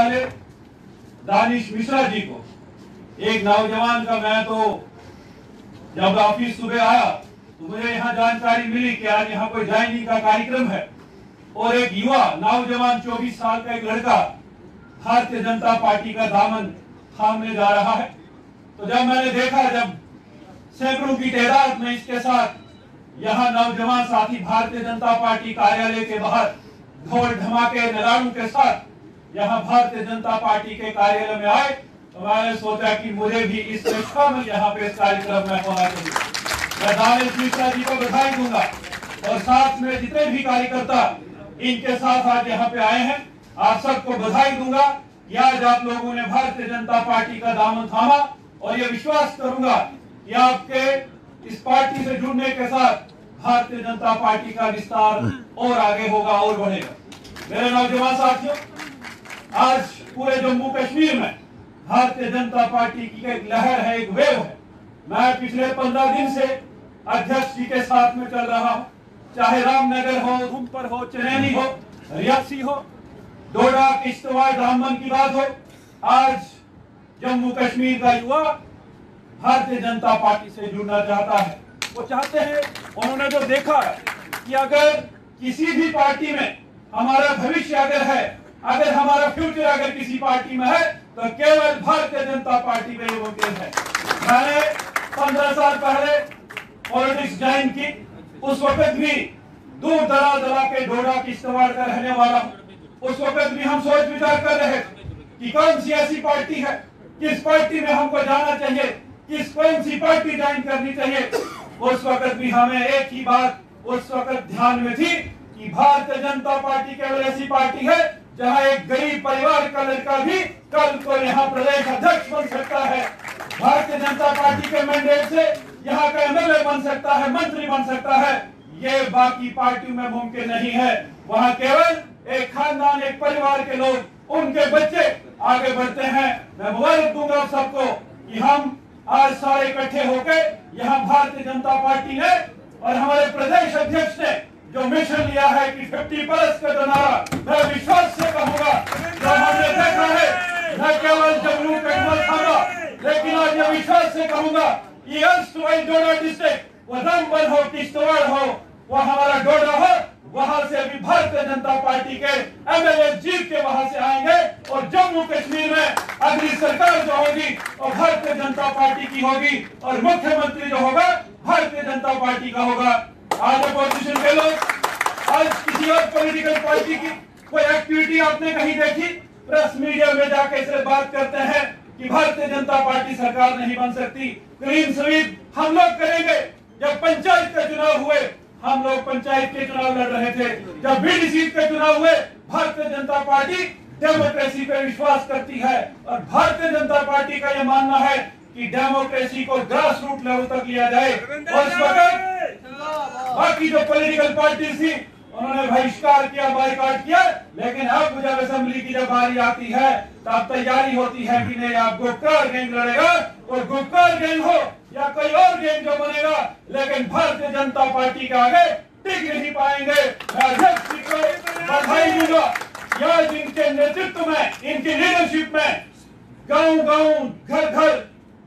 वाले दानिश मिश्रा जी को, एक नौजवान का, मैं तो जब ऑफिस सुबह आया तो मुझे यहाँ जानकारी मिली कि आज यहाँ कोई ज्वाइनिंग का कार्यक्रम है और एक युवा नौजवान 24 साल का एक लड़का भारतीय जनता पार्टी का दामन थामने जा रहा है। तो जब मैंने देखा, जब सैकड़ों की तादाद में इसके साथ यहाँ नौजवान साथी भारतीय जनता पार्टी कार्यालय के बाहर ढोल धमाके नगाड़ों के साथ यहाँ भारतीय जनता पार्टी के कार्यालय में आए, तो मैंने सोचा कि मुझे भी इसमें शामिल यहाँ पे इस कार्यक्रम में होना चाहिए। मैं दानिश मिश्रा जी को बधाई दूंगा और साथ में जितने भी कार्यकर्ता इनके साथ आज यहाँ पे आए हैं, आप सबको बधाई दूंगा कि आज आप लोगों ने भारतीय जनता पार्टी का दामन थामा, और ये विश्वास करूंगा कि आपके इस पार्टी से जुड़ने के साथ भारतीय जनता पार्टी का विस्तार और आगे होगा और बढ़ेगा। मेरे नौजवान साथियों, आज पूरे जम्मू कश्मीर में भारतीय जनता पार्टी की एक लहर है, एक वेव है। मैं पिछले 15 दिन से अध्यक्ष जी के साथ में चल रहा हूँ, चाहे रामनगर हो, उधमपुर हो, चनैनी हो, रियासी हो, डोडा, किश्तवाड़, रामबन की बात हो, आज जम्मू कश्मीर का युवा भारतीय जनता पार्टी से जुड़ना चाहता है। वो चाहते हैं, उन्होंने जो देखा है कि अगर किसी भी पार्टी में हमारा भविष्य अगर है, अगर हमारा फ्यूचर अगर किसी पार्टी में है, तो केवल भारतीय जनता पार्टी में ये मुमकिन है। मैंने 15 साल पहले पॉलिटिक्स ज्वाइन की, उस वक्त भी दूर दराज इलाके डोडा, किश्तवाड़ का रहने वाला हूं। उस वक्त भी हम सोच विचार कर रहे थे कि कौन सी ऐसी पार्टी है, किस पार्टी में हमको जाना चाहिए, कौन सी पार्टी ज्वाइन करनी चाहिए। उस वक्त भी हमें एक ही बात उस वक्त ध्यान में थी कि भारतीय जनता पार्टी केवल ऐसी पार्टी है जहां एक गरीब परिवार का लड़का भी कल को यहाँ प्रदेश अध्यक्ष बन सकता है। भारतीय जनता पार्टी के मैंडेट से यहाँ का एमएलए बन सकता है, मंत्री बन सकता है। ये बाकी पार्टियों में मुमकिन नहीं है। वहाँ केवल एक खानदान, एक परिवार के लोग, उनके बच्चे आगे बढ़ते हैं। मैं मुबारक दूंगा आप सबको कि हम आज सारे इकट्ठे होकर यहाँ भारतीय जनता पार्टी ने और हमारे प्रदेश अध्यक्ष ने जो मिशन लिया है कि 50+ का जो नारा, मैं विश्वास से कहूंगा, जो हमने देखा है, न केवल जम्मू कश्मीर थाना, लेकिन आज ये विश्वास से कहूंगा कि डोडा डिस्ट्रिक्ट, वो रामबन हो, किश्तवाड़ हो, वो हमारा डोडा हो, वहां से अभी भारतीय जनता पार्टी के एमएलए जीत के वहां से आएंगे और जम्मू कश्मीर में अगली सरकार जो होगी और भारतीय जनता पार्टी की होगी और मुख्यमंत्री जो होगा भारतीय जनता पार्टी का होगा। आज अपोजिशन के लोग, आज किसी और पॉलिटिकल पार्टी की कोई एक्टिविटी आपने कहीं देखी? प्रेस मीडिया में जाके इसे बात करते हैं कि भारतीय जनता पार्टी सरकार नहीं बन सकती। क्लीन स्वीप हम लोग करेंगे। जब पंचायत के चुनाव हुए, हम लोग पंचायत के चुनाव लड़ रहे थे। जब बीडीसी के चुनाव हुए, भारतीय जनता पार्टी डेमोक्रेसी पे विश्वास करती है और भारतीय जनता पार्टी का यह मानना है कि डेमोक्रेसी को ग्रास रूट लेवल तक लिया जाए। और इस वक्त बाकी जो पॉलिटिकल पार्टी थी, उन्होंने बहिष्कार किया, बाइकआउट किया, लेकिन अब जब असेंबली की जब बारी आती है, तब तैयारी होती है कि नहीं, आप गुपकार गैंग लड़ेगा और गुपकार गैंग हो या कोई और गैंग जो बनेगा, लेकिन भारतीय जनता पार्टी के आगे टिक नहीं पाएंगे। मैं अध्यक्ष जी को बधाई दूंगा या जिनके नेतृत्व में, इनकी लीडरशिप में गांव-गांव, घर-घर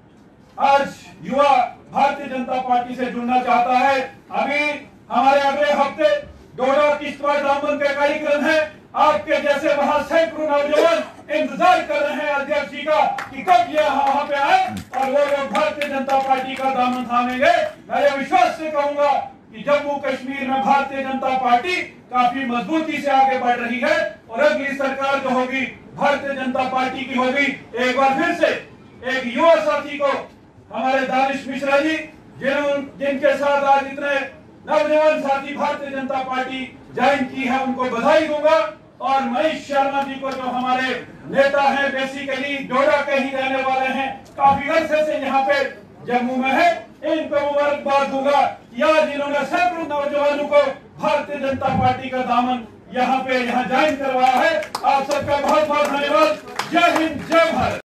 आज युवा भारतीय जनता पार्टी से जुड़ना चाहता है। अभी हमारे अगले हफ्ते डोडा, किश्तवाड़, रामबन का कार्यक्रम है। आपके जैसे वहां सैकड़ों नौजवान इंतजार कर रहे हैं अध्यक्ष जी का कि कब ये वहां पे आए और वो लोग भारतीय जनता पार्टी का दामन थामेंगे। मैं ये विश्वास से कहूंगा कि जम्मू कश्मीर में भारतीय जनता पार्टी काफी मजबूती से आगे बढ़ रही है और अगली सरकार जो होगी भारतीय जनता पार्टी की होगी। एक बार फिर से एक युवा साथी को, हमारे दानिश मिश्रा जी, जिनके साथ आज इतने नौजवान साथी भारतीय जनता पार्टी ज्वाइन की है, उनको बधाई दूंगा। और महेश शर्मा जी को, जो हमारे नेता हैं, बेसिकली डोडा के ही रहने वाले हैं, काफी अरसे से यहाँ पे जम्मू में है, इनको मुबारकबाद दूंगा कि आज इन्होंने सैकड़ों नौजवानों को भारतीय जनता पार्टी का दामन यहाँ ज्वाइन करवाया है। आप सबका बहुत बहुत धन्यवाद। जय हिंद, जय भारत।